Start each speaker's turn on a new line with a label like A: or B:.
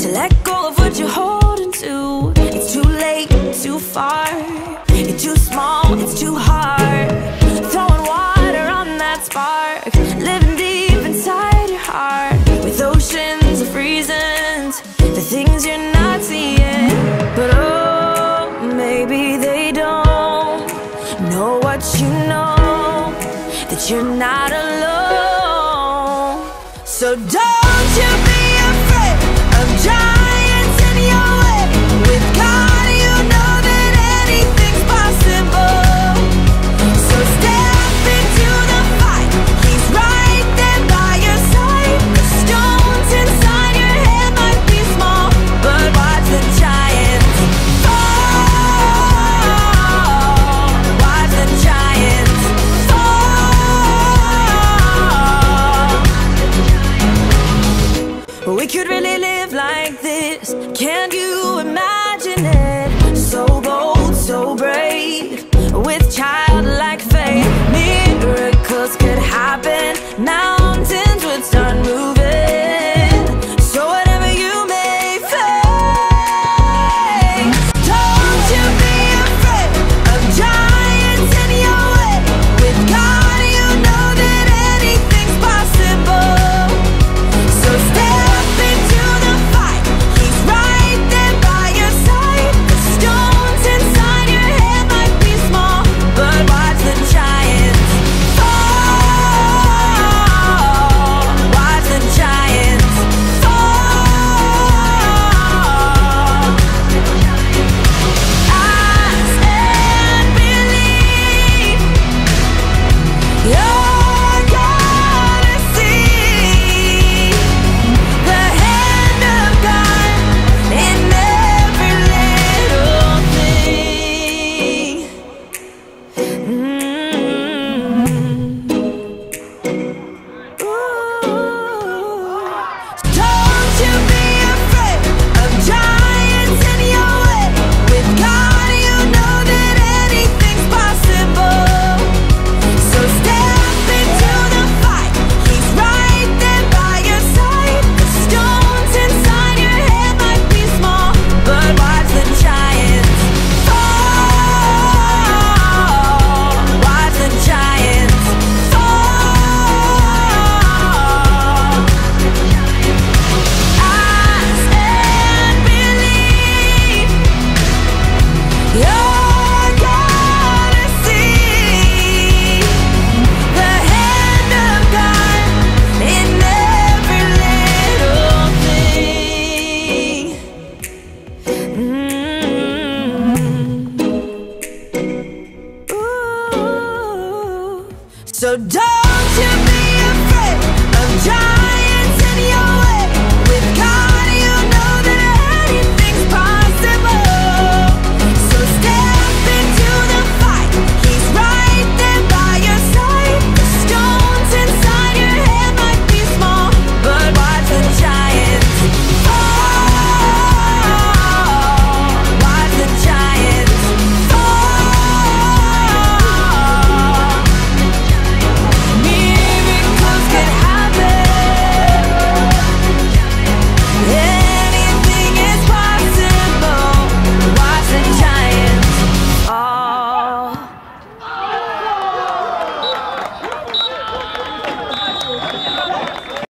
A: to let go of what you're holding to. It's too late, too far. You're too small, it's too hard. Throwing water on that spark, living deep inside your heart, with oceans of reasons, the things you're not seeing. But oh, maybe they don't know what you know, that you're not alone. So don't you be afraid of giants in your way. With God you know that anything's possible. So step into the fight, He's right there by your side. The stones inside your head might be small, but watch the giants fall. Watch the giants fall. We could really live like this. Can you imagine it? So bold, so brave, with child